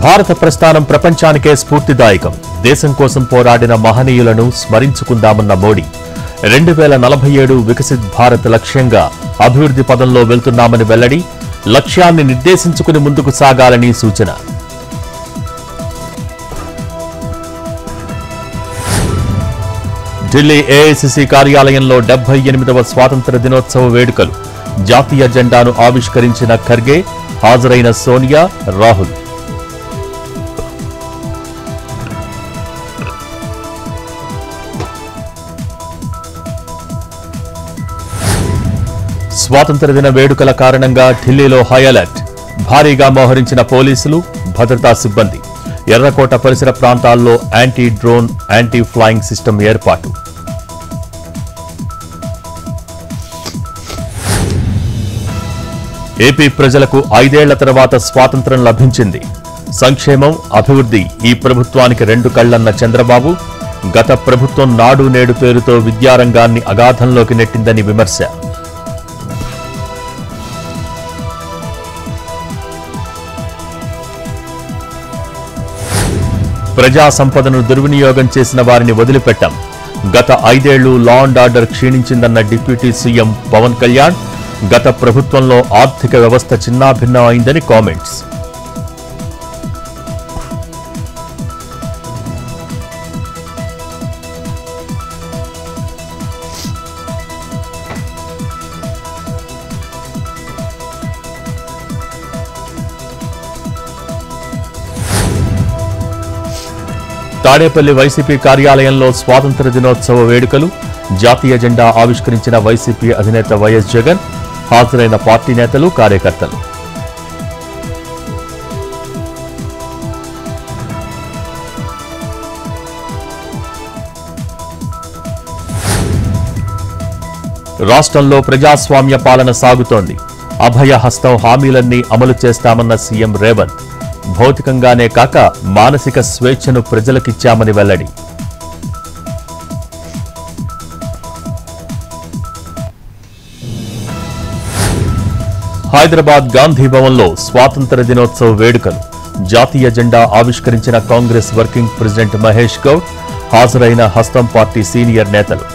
భారత ప్రస్థానం ప్రపంచానికే స్ఫూర్తిదాయకం. దేశం కోసం పోరాడిన మహనీయులను స్మరించుకుందామన్న మోడీ 2047 వికసిత్ భారత్ లక్ష్యంగా అభివృద్ధి పదంలో వెళ్తున్నామని వెల్లడి. లక్ష్యాన్ని నిర్దేశించుకుని ముందుకు సాగాలని సూచన. ఢిల్లీ ఏఐసీసీ కార్యాలయంలో 78వ స్వాతంత్ర దినోత్సవ వేడుకలు. జాతీయ జెండాను ఆవిష్కరించిన ఖర్గే, హాజరైన సోనియా, రాహుల్. స్వాతంత్ర దిన వేడుకల కారణంగా ఢిల్లీలో హై అలర్ట్. భారీగా మోహరించిన పోలీసులు, భద్రతా సిబ్బంది. ఎర్రకోట పరిసర ప్రాంతాల్లో anti drone, anti flying system ఏర్పాటు. ఏపీ ప్రజలకు 5 ఏళ్ల తర్వాత స్వాతంత్ర్యం లభించింది. సంక్షేమం, అభివృద్ధి ఈ ప్రభుత్వానికి 2 కళ్లన్న చంద్రబాబు. గత ప్రభుత్వం నాడు నేడు పేరుతో విద్యారంగాన్ని అగాధంలోకి నెట్టిందని విమర్శ. ప్రజా సంపదను దుర్వినియోగం చేసిన వారిని వదిలిపెట్టాం. గత 5 ఏళ్లు లా అండ్ ఆర్డర్ క్షీణించిందన్న డిప్యూటీ సీఎం పవన్ కళ్యాణ్. గత ప్రభుత్వంలో ఆర్థిక వ్యవస్థ చిన్నాభిన్నం అయిందని కామెంట్స్. తాడేపల్లి వైసీపీ కార్యాలయంలో స్వాతంత్ర దినోత్సవ వేడుకలు. జాతీయ జెండా ఆవిష్కరించిన వైసీపీ అధినేత వైఎస్ జగన్. హాజరైన పార్టీ నేతలు, కార్యకర్తలు. రాష్ట్రంలో ప్రజాస్వామ్య పాలన సాగుతోంది. అభయహస్తం హామీలన్నీ అమలు చేస్తామన్న సీఎం రేవంత్. భౌతికంగానే కాక మానసిక స్వేచ్ఛను ప్రజలకిచ్చామని వెల్లడి. హైదరాబాద్ గాంధీ భవన్లో స్వాతంత్ర దినోత్సవ వేడుకలు. జాతీయ జెండా ఆవిష్కరించిన Congress working president Mahesh Goud. హాజరైన హస్తం పార్టీ సీనియర్ నేతలు.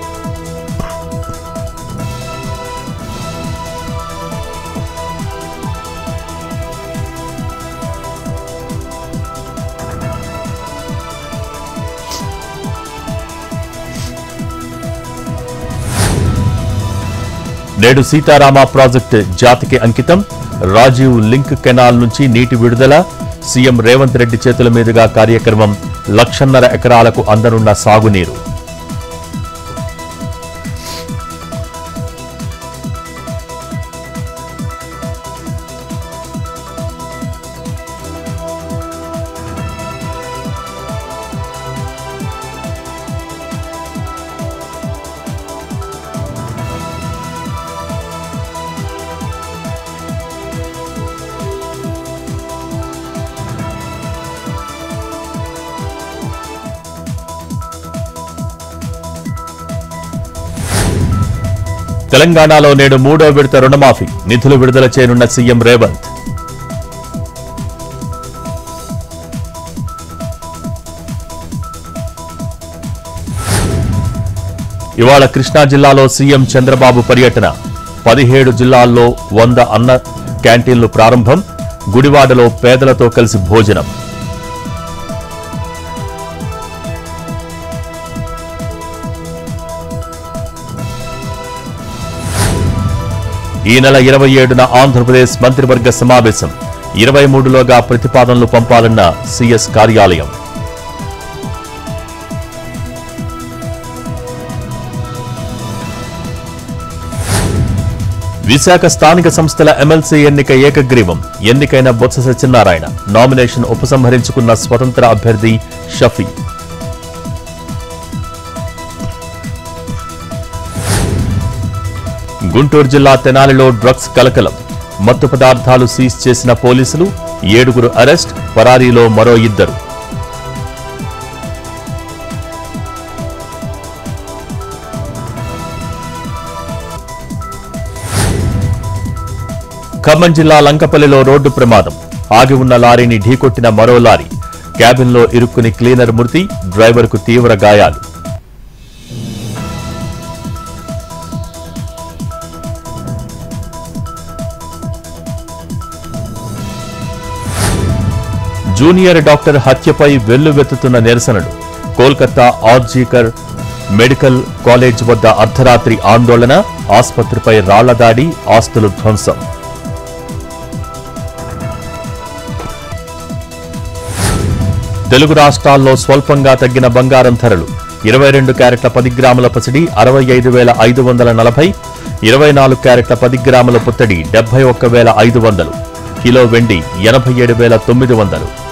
నేడు సీతారామ ప్రాజెక్టు జాతికి అంకితం. రాజీవ్ లింక్ కెనాల్ నుంచి నీటి విడుదల. సీఎం రేవంత్ రెడ్డి చేతుల మీదుగా కార్యక్రమం. 1,50,000 ఎకరాలకు అందనున్న సాగునీరు. తెలంగాణలో నేడు 3వ విడత రుణమాఫీ. నిధులు విడుదల చేయనున్న సీఎం రేవంత్. ఇవాళ కృష్ణా జిల్లాలో సీఎం చంద్రబాబు పర్యటన. 17 జిల్లాల్లో 100 అన్న క్యాంటీన్లు ప్రారంభం. గుడివాడలో పేదలతో కలిసి భోజనం. ఈ నెల 27న ఆంధ్రప్రదేశ్ మంత్రివర్గ సమావేశం. 23లోగా ప్రతిపాదనలు పంపాలన్న సీఎస్ కార్యాలయం. విశాఖ స్థానిక సంస్థల ఎమ్మెల్సీ ఎన్నిక ఏకగ్రీవం. ఎన్నికైన బొత్స సత్యనారాయణ. నామినేషన్ ఉపసంహరించుకున్న స్వతంత్ర అభ్యర్థి షఫీ. గుంటూరు జిల్లా తెనాలిలో డ్రగ్స్ కలకలం. మత్తు పదార్థాలు సీజ్ చేసిన పోలీసులు. 7 అరెస్ట్, పరారీలో మరో 2. ఖమ్మం జిల్లా లంకపల్లిలో రోడ్డు ప్రమాదం. ఆగి ఉన్న లారీని ఢీకొట్టిన మరో లారీ. క్యాబిన్లో ఇరుక్కుని క్లీనర్ మృతి, డ్రైవర్కు తీవ్ర గాయాలు. జూనియర్ డాక్టర్ హత్యపై వెల్లువెత్తుతున్న నిరసనలు. కోల్కతా ఆర్జీకర్ మెడికల్ కాలేజ్ వద్ద అర్ధరాత్రి ఆందోళన, ఆసుపత్రిపై రాళ్ల దాడి, ఆస్తులు ధ్వంసం. తెలుగు రాష్ట్రాల్లో స్వల్పంగా తగ్గిన బంగారం ధరలు. 22 క్యారెట్ల 10 గ్రాముల పసిడి 65,540, 24 క్యారెట్ల 10 గ్రాముల పుత్తడి 71,500, కిలో వెండి 87,900.